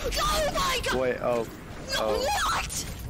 Oh my god! Wait, oh. No, Oh. what?